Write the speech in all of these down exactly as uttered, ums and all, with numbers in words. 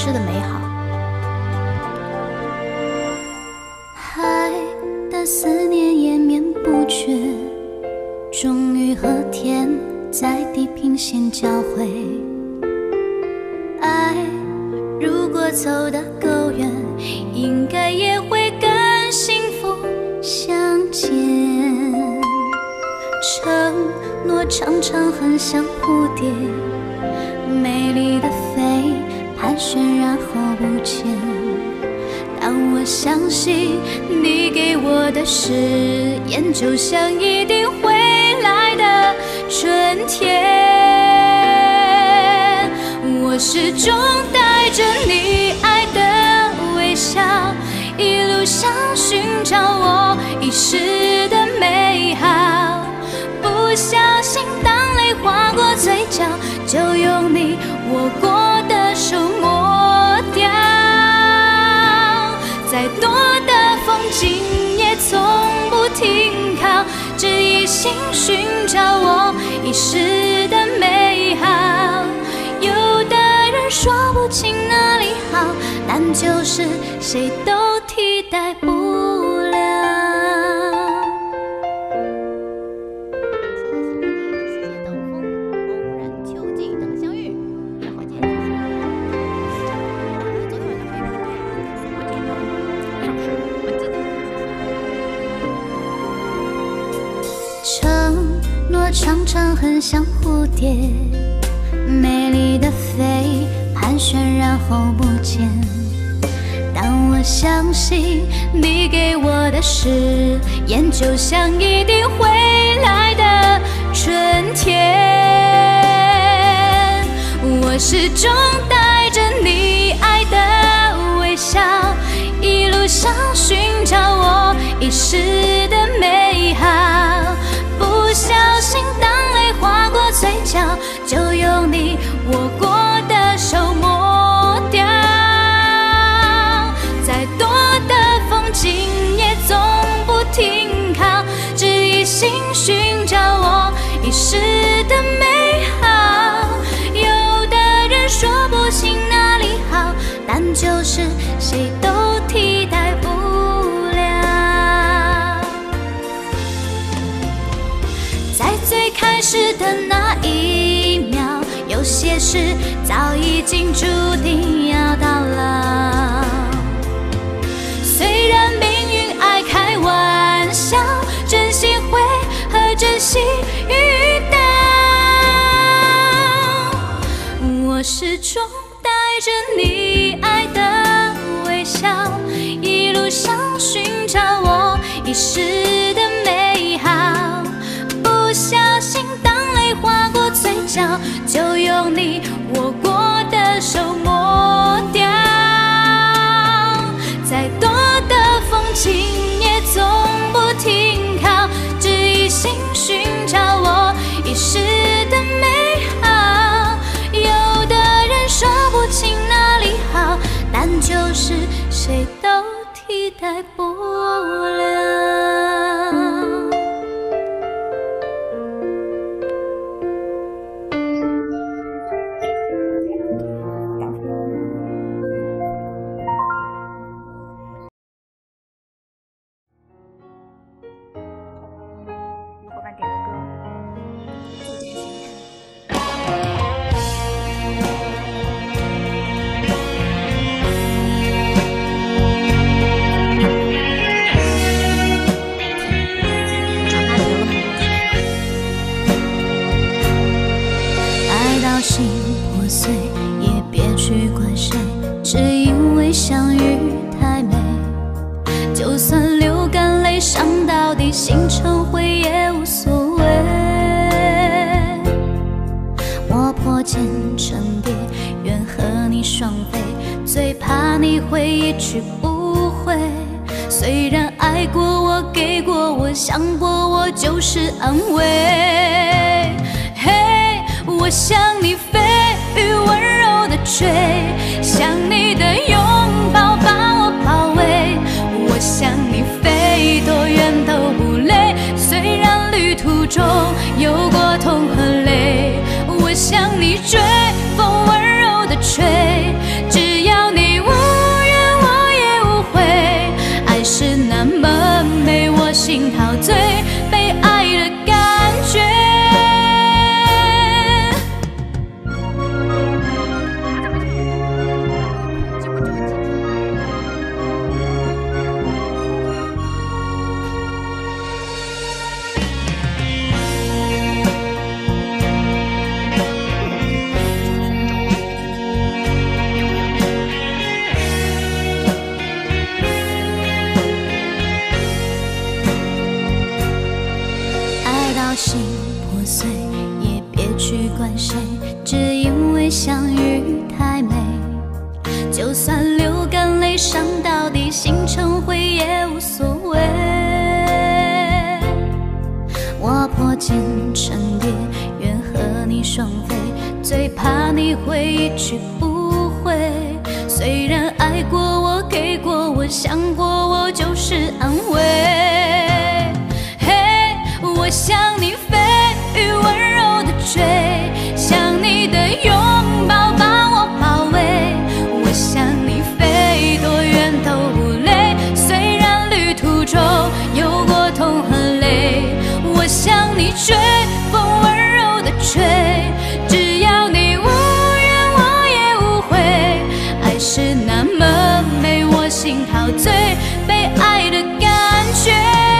失的美好。 爱的思念延绵不绝，终于和天在地平线交汇。爱如果走得够远，应该也会跟幸福相见。承诺常常很像蝴蝶，美丽的飞，盘旋然后不见。但我相信你给我的誓言，就像一定会来的春天。我始终带着你爱的微笑，一路上寻找我遗失的美好。不小心当泪划过嘴角，就用你握过的手抹掉。再多的风景也从不停靠，只一心寻找我遗失的美好。有的人说不清哪里好，但就是谁都替代不了。承诺常常很像蝴蝶，美丽的飞，盘旋然后不见。但我相信你给我的誓言，就像一定会来的春天。我始终带着你爱的微笑，一路上寻找我遗失的美好。不小心当泪划过嘴角，就用你握过的手抹掉。再多的风景也总不停靠，只一心寻找我遗失的美好。有的人说不清哪里好，但就是谁都替代不了。在最开始的那一秒，有些事早已经注定要到老。虽然命运爱开玩笑，真心会和真心遇到。我始终带着你爱的微笑，一路上寻找我遗失的美好。不小心当泪划过嘴角，就用你握过的手抹掉。再多的风景也总不停靠，只一心寻找我遗失的美好。有的人说不清哪里好，但就是谁都替代不了。心破碎也别去怪谁，只因为相遇太美。就算流干泪伤到底，心成灰也无所谓。我破茧成蝶，愿和你双飞，最怕你会一去不回。虽然爱过我，给过我，想过我就是安慰。嘿，我向你飞，雨温柔的吹，像你的拥抱把我包围。我向你飞，多远都不累，虽然旅途中有过痛和泪。我向你追，风温柔的吹，只要怪谁，只因为相遇太美。就算流干泪，伤到底，心成灰也无所谓。我破茧成蝶，愿和你双飞，最怕你会一去不回。虽然爱过我，给过我，想过我，就是安慰。嘿，我向你飞，雨温柔的吹，想你的拥抱把我包围。我向你飞，多远都不累，虽然旅途中有过痛和泪。我向你追，风温柔的吹，只要你无怨我也无悔。爱是那么美，我心陶醉，被爱的感觉。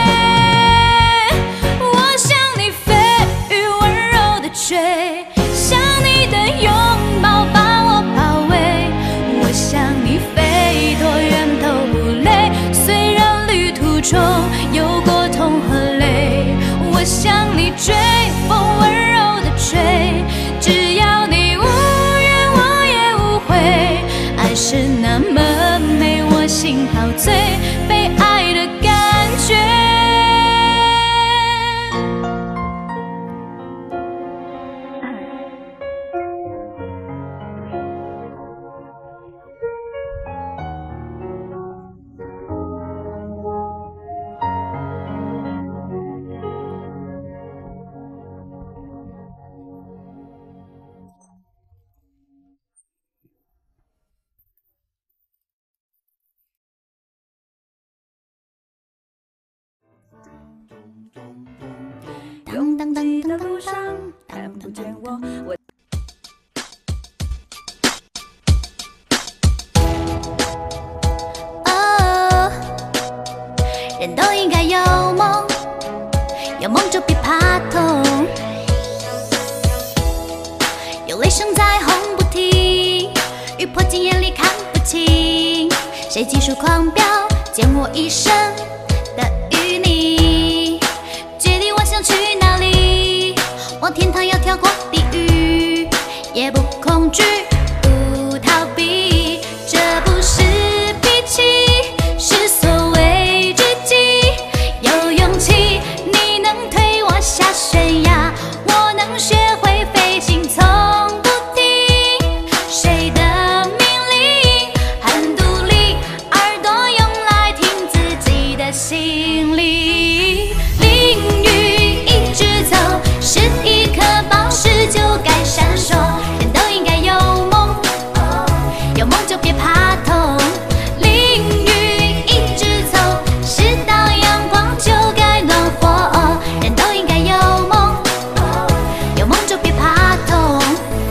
我向你飞，雨温柔的吹，想你的拥抱把我包围。我向你飞，多远都不累，虽然旅途中有过痛和泪。我向你追，风温柔的吹，只要你无怨我也无悔。爱是那么美，我心陶醉，被爱的感觉。 拥挤的路上看不见我，我哦，人都应该有梦，有梦就别怕痛。有雷声在轰不停，雨泼进眼里看不清。谁技术狂飙，溅我一身的淤泥。决定我想去哪里，往天堂要跳过地狱，也不恐惧，不逃避。这不是脾气，是所谓知己。有勇气，你能推我下悬崖，我能学会飞行，从不停。谁的命令很独立，耳朵用来听自己的心里。淋雨一直走，是一颗宝石就该闪烁。人都应该有梦，有梦就别怕痛。淋雨一直走，是到阳光就该暖和。人都应该有梦，有梦就别怕痛。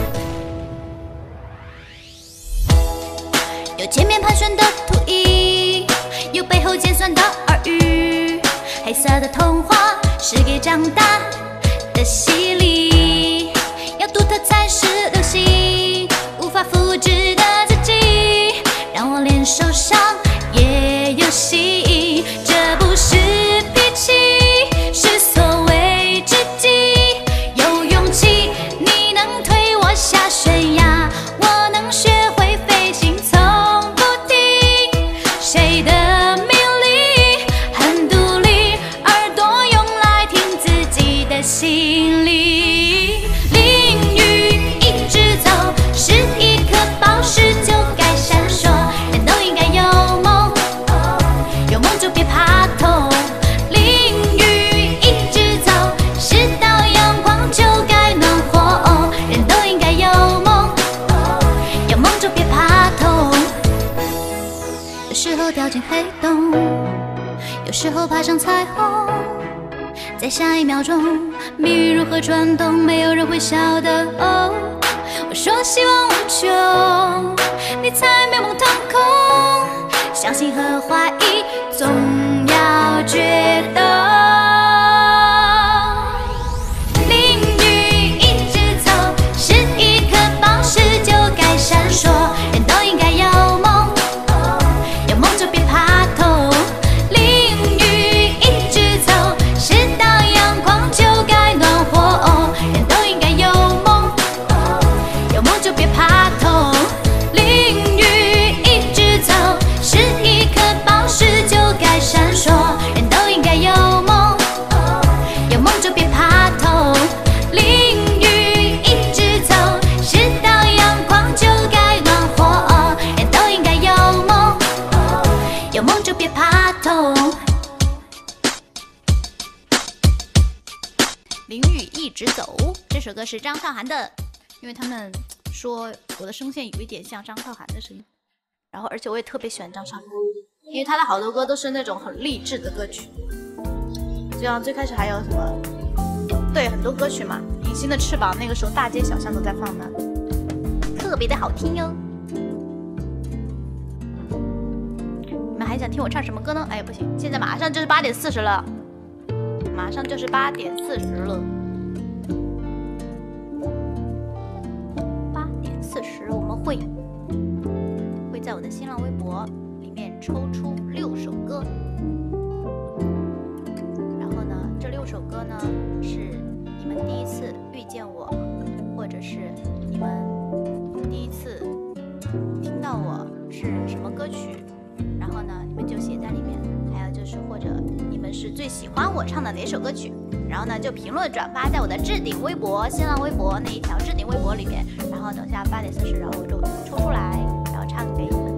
有前面盘旋的秃鹰，有背后尖酸的耳语。黑色的童话是给长大的洗礼，要独特才是流行，无法复制的自己，让我连受伤也有戏。这不是脾气，是所谓知己。有勇气，你能推我下悬崖，我能学会飞行，从不停。谁的命令很独立，耳朵用来听自己的心里。淋雨一直走，是一颗宝石就该闪烁。人都应该有梦，有梦就别怕痛。淋雨一直走，是到阳光就该暖和。人都应该有梦，有梦就别怕痛。有时候掉进黑洞，有时候爬上彩虹。在下一秒钟，命运如何转动，没有人会晓得。哦，我说希望无穷，你才美梦腾空。相信和怀疑总要决斗。淋雨一直走，是一颗宝石就该闪烁。人都应该有梦，有梦就别怕痛。淋雨一直走，是到阳光就该暖和。人都应该有梦， 首歌是张韶涵的，因为他们说我的声线有一点像张韶涵的声音，然后而且我也特别喜欢张韶涵，因为她的好多歌都是那种很励志的歌曲，就像最开始还有什么，对，很多歌曲嘛，隐形的翅膀那个时候大街小巷都在放的，特别的好听哟。你们还想听我唱什么歌呢？哎不行，现在马上就是八点四十了，马上就是八点四十了。八点四十，我们会会在我的新浪微博里面抽出六首歌，然后呢，这六首歌呢是你们第一次遇见我，或者是你们第一次听到我是什么歌曲，然后呢，你们就写在里面。还有就是，或者你们是最喜欢我唱的哪首歌曲，然后呢就评论转发在我的置顶微博、新浪微博那一条置顶微博里面。然后等下八点四十，然后我就抽出来，然后唱给你们。